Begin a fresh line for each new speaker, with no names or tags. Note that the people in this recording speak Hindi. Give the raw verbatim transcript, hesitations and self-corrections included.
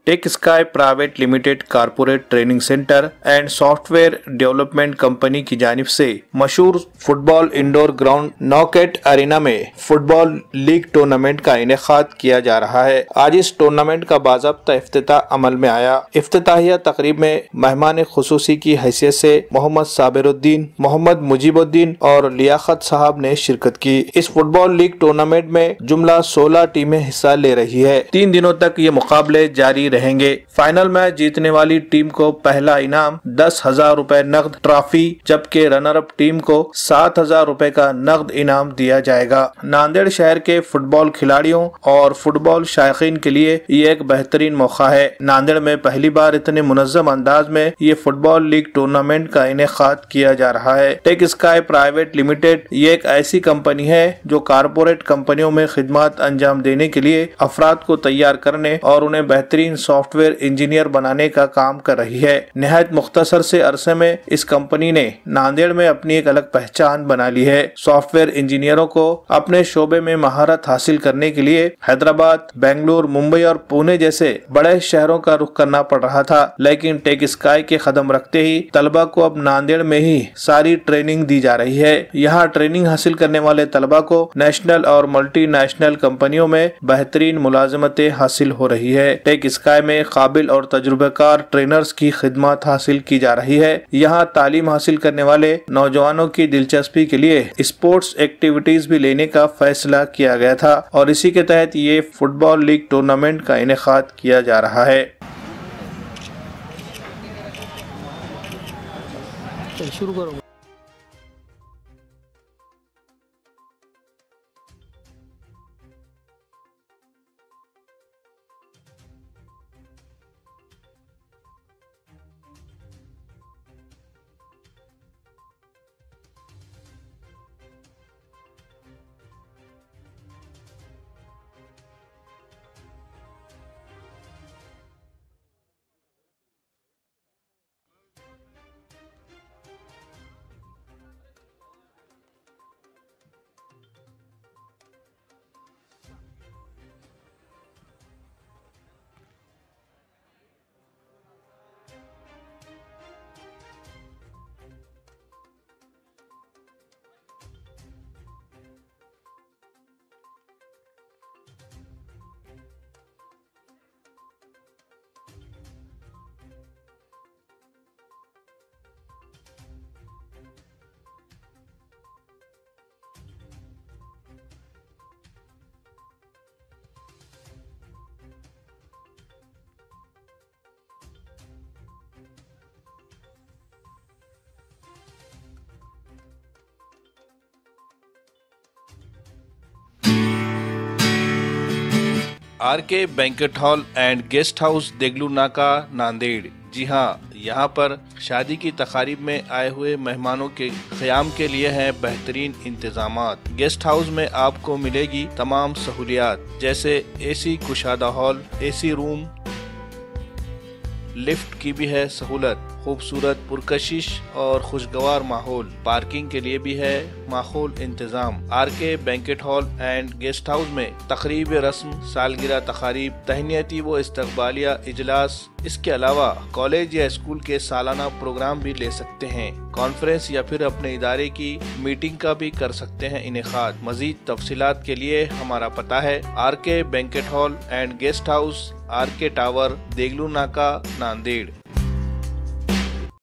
Take sky private limited corporate training centre and software development company की जानिब से मशहूर फुटबॉल इंडोर ग्राउंड नॉकेट अरीना में फुटबॉल लीग टूर्नामेंट का इनेकाद किया जा रहा है। आज इस टूर्नामेंट का बाज़ाब्ता इफ्तिताह अमल में आया। इफ्तिताहिया तकरीब में मेहमान खुसूसी की हैसियत से मोहम्मद साबिरुद्दीन, मोहम्मद मुजीबुद्दीन और लियाकत साहब ने शिरकत की। इस फुटबॉल लीग टूर्नामेंट में जुमला सोलह टीमें हिस्सा ले रही है। तीन दिनों तक ये मुकाबले जारी रहेंगे। फाइनल मैच जीतने वाली टीम को पहला इनाम दस हजार रूपए नकद ट्रॉफी, जबकि रनर अप टीम को सात हजार रूपए का नकद इनाम दिया जाएगा। नांदेड़ शहर के फुटबॉल खिलाड़ियों और फुटबॉल शायकीन के लिए ये एक बेहतरीन मौका है। नांदेड़ में पहली बार इतने मुनज़्ज़म अंदाज में ये फुटबॉल लीग टूर्नामेंट का इनेकाद किया जा रहा है। टेक स्काई प्राइवेट लिमिटेड ये एक ऐसी कंपनी है जो कारपोरेट कंपनियों में खिदमत अंजाम देने के लिए अफराद को तैयार करने और उन्हें बेहतरीन सॉफ्टवेयर इंजीनियर बनाने का काम कर रही है। निहायत मुख्तसर से अरसे में इस कंपनी ने नांदेड़ में अपनी एक अलग पहचान बना ली है। सॉफ्टवेयर इंजीनियरों को अपने शोबे में महारत हासिल करने के लिए हैदराबाद, बेंगलुरु, मुंबई और पुणे जैसे बड़े शहरों का रुख करना पड़ रहा था, लेकिन टेक स्काई के कदम रखते ही तलबा को अब नांदेड़ में ही सारी ट्रेनिंग दी जा रही है। यहाँ ट्रेनिंग हासिल करने वाले तलबा को नेशनल और मल्टीनेशनल कंपनियों में बेहतरीन मुलाजमतें हासिल हो रही है। टेक स्काई में काबिल और तजुर्बेकार ट्रेनर्स की खिदमत हासिल की जा रही है। यहाँ तालीम हासिल करने वाले नौजवानों की दिलचस्पी के लिए स्पोर्ट्स एक्टिविटीज भी लेने का फैसला किया गया था और इसी के तहत ये फुटबॉल लीग टूर्नामेंट का इनेकाद किया जा रहा है।
शुरू करो।
R K banquet hall and guest house Deglur Naka Nanded. जी हाँ, यहाँ पर शादी की तकारीब में आए हुए मेहमानों के क़याम के लिए है बेहतरीन इंतजामात। गेस्ट हाउस में आपको मिलेगी तमाम सहूलियात जैसे एसी कुशादा हॉल, एसी रूम, लिफ्ट की भी है सहूलत, खूबसूरत पुरकशिश और खुशगवार माहौल, पार्किंग के लिए भी है माहौल इंतजाम। R K banquet hall and guest house में तकरीब रस्म, सालगिरह तकारीब, तहनीती व इस्तकबालिया इजलास, इसके अलावा कॉलेज या स्कूल के सालाना प्रोग्राम भी ले सकते हैं। कॉन्फ्रेंस या फिर अपने इदारे की मीटिंग का भी कर सकते हैं इनेकाद। मजीद तफसीलात के लिए हमारा पता है R K banquet hall and guest house, R K tower, Deglur Naka, Nanded.